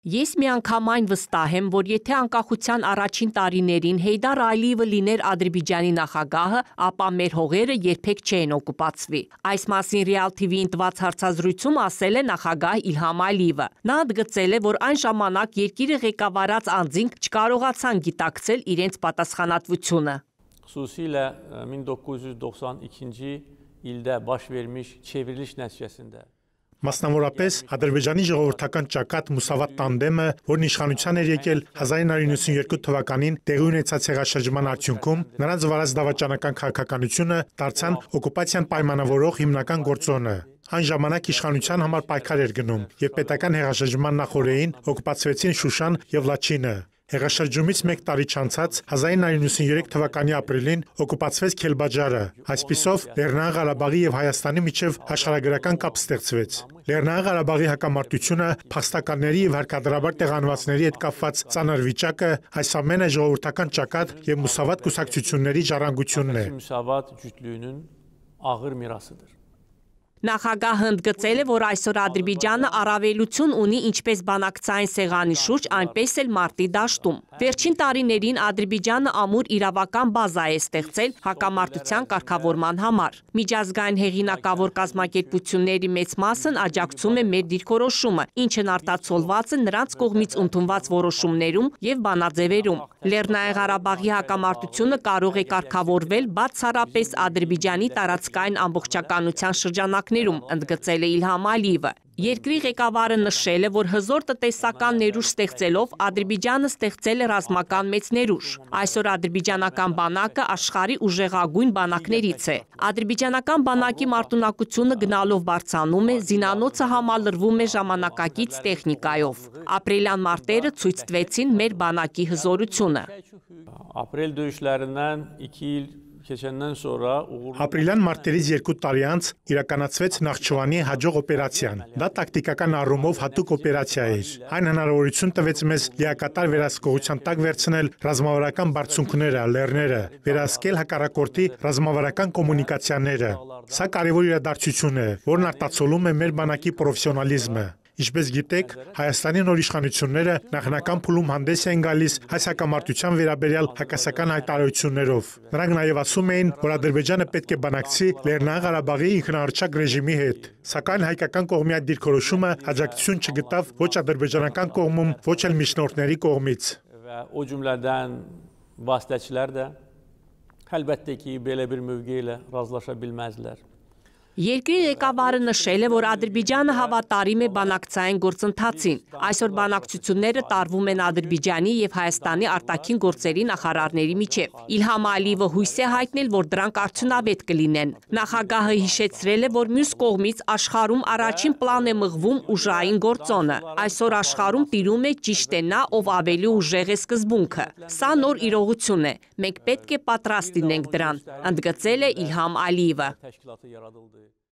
Ես միանգամայն վստահ եմ, որ եթե անկախության առաջին տարիներին Հեյդար Ալիևը լիներ Ադրբեջանի նախագահը, ապա մեր հողերը երբեք չէին օկուպացվի։ Այս մասին Real TV-ին տված հարցազրույցում ասել է նախագահ Իլհամ Ալիևը։ Նա ընդգծել է, որ այն ժամանակ երկիրը ղեկավարած անձինք չկարողացան գիտակցել իրենց պատասխանատվությունը։ Xüsusilə 1992 ildə baş vermiş çevriliş nəticəsində Մասնավորապես ադրբեջանի ժողովրդական ճակատ Մուսավատ տանդեմը, որն իշխանության էր եկել 1992 թվականին տեղի ունեցած հեղաշրջման արդյունքում, նրանց վարած դավաճանական քաղաքականությունը դարձան օկուպացիան պայմանավորող հիմնական գործոնը։ Այն ժամանակ իշխանության համար պայքար էր գնում, եւ պետական հեղաշրջման նախօրեին օկուպացվեցին Շուշան եւ Լաչինը։ Հեղաշրջումից մեկ տարի չանցած 1993 թվականի ապրիլին օկուպացվեց Քելբաջարը։ Այսպիսով Լեռնային Ղարաբաղի եւ Հայաստանի միջև աշխարհագրական կապ ստեղծվեց։ Լեռնային Ղարաբաղի հակամարտությունը, փախստականների եւ հարկադրաբար տեղանվածների հետ կապված ծանր վիճակը, այս ամենը ժողովրդական ճակատ եւ Մուսավատ կուսակցությունների ժառանգությունն է։ Մուսավատ cütlüğünün ağır mirasıdır. Նախագահը ընդգծել է, որ այսօր Ադրբեջանը առավելություն ունի ինչպես բանակցային սեղանի շուրջ, այնպես էլ մարտի դաշտում։ Վերջին տարիներին Ադրբեջանը ամուր իրավական բազա է ստեղծել հակամարտության կարգավորման համար։ Միջազգային հեղինակավոր կազմակերպությունների մեծ մասն աջակցում է մեր դիրքորոշումը, ինչն արտացոլված է նրանց կողմից ընդունված որոշումներում եւ բանաձևերում։ Լեռնային Ղարաբաղի հակամարտությունը կարող է կարգավորվել բացառապես Ադրբեջանի տարածքային ամբողջականության շրջանակներում, ընդգծել է Իլհամ Ալիևը։ Երկրի ղեկավարը նշել է, որ հզոր տնտեսական ներուժ ստեղծելով Ադրբեջանը ստեղծել է ռազմական մեծ ներուժ։ Այսօր ադրբեջանական բանակը աշխարհի ուժեղագույն բանակներից է։ Ադրբեջանական բանակի մարտունակությունը գնալով բարձրանում է, զինանոցը համալրվում է ժամանակակից տեխնիկայով։ Ապրիլյան մարտերը ցույց տվեցին մեր բանակի հզորությունը։ Ապրիլ döyüşlərindən 2 il keçəndən sonra Ապրիլյան մարտերից 2 տարի անց իրականացվեց Նախճիվանի հաջող օպերացիան։ Դա տակտիկական առումով հատուկ օպերացիա էր։ Այն հնարավորություն տվեց մեզ լիակատար վերահսկողության տակ վերցնել ռազմավարական բարձունքները, լեռները, վերահսկել հակառակորդի ռազմավարական կոմունիկացիաները։ Սա կարևոր իրադարձություն է, որն արտացոլում է մեր բանակի պրոֆեսիոնալիզմը։ Ինչպես գիտեք, Հայաստանի նոր իշխանությունները նախնական փուլում հանդես են գալիս այս հակամարտության վերաբերյալ հակասական հայտարարություններով։ Նրանք նաև ասում էին, որ Ադրբեջանը պետք է բանակցի Լեռնային Ղարաբաղի ինքնահռչակ ռեժիմի հետ։ Սակայն հայկական կողմի այդ դիրքորոշումը աջակցություն չգտավ ոչ ադրբեջանական կողմում, ոչ էլ միջնորդների կողմից։ Və o cümlədən vasitəçilər də əlbəttə ki, belə bir mövqe ilə razılaşa bilməzdilər։ Երկրի ղեկավարը նշել է, որ Ադրբեջանը հավատարիմ է բանակցային գործընթացին։ Այսօր բանակցությունները տարվում են Ադրբեջանի եւ Հայաստանի արտաքին գործերի նախարարների միջև։ Իլհամ Ալիևը հույս է հայտնել, որ դրանք արդյունավետ կլինեն։ Նախագահը հիշեցրել է, որ մյուս կողմից աշխարհում առաջին պլան է մղվում ուժային գործոնը։ Այսօր աշխարհում տիրում է ճիշտ է նա, ով ավելի ուժեղ է սկզբունքը։ Սա նոր իրողություն է։ Մենք պետք է պատրաստ լինենք դրան, ընդգծել է Իլհամ Ալիևը։